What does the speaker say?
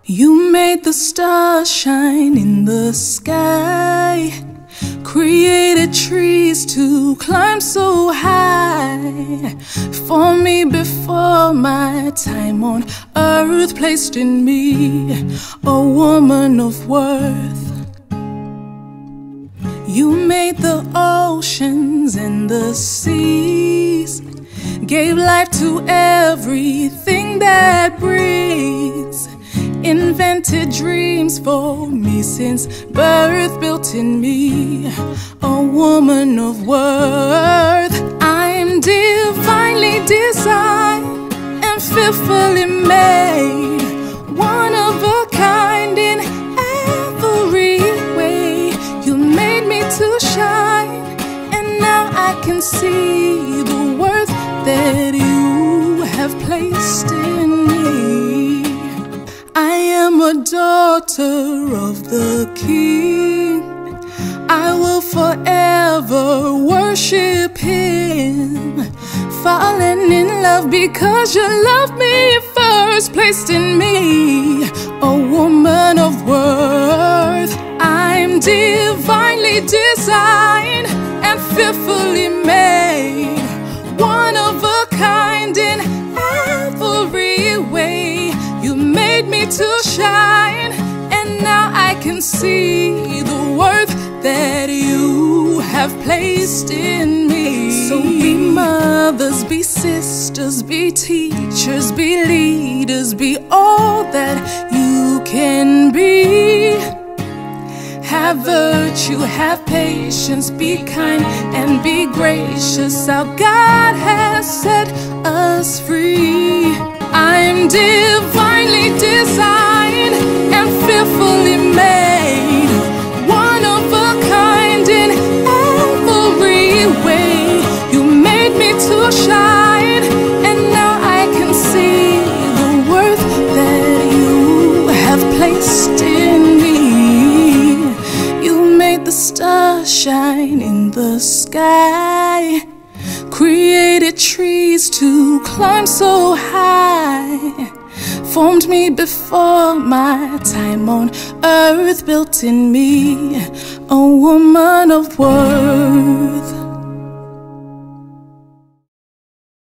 You made the stars shine in the sky, created trees to climb so high. For me before my time on earth, placed in me a woman of worth. You made the oceans and the seas, gave life to everything that breathes, invented dreams for me since birth, built in me a woman of worth. I'm divinely designed and fearfully made, one of a kind in every way. You made me to shine, and now I can see the worth that you have placed in me. I am a daughter of the King. I will forever worship Him, falling in love because you loved me first, placed in me a woman of worth. I'm divinely designed and fearfully made, one of a kind in every way. You made me to shine, and now I can see the worth that you have placed in me. So be mothers, be sisters, be teachers, be leaders, be all that you can be. Have virtue, have patience, be kind and be gracious. Our God has set us free. I'm divinely designed and fearfully made, one of a kind in every way. You made me to shine, and now I can see the worth that you have placed in me. You made the stars shine in the sky, created trees to climb so high, formed me before my time on earth, built in me a woman of worth.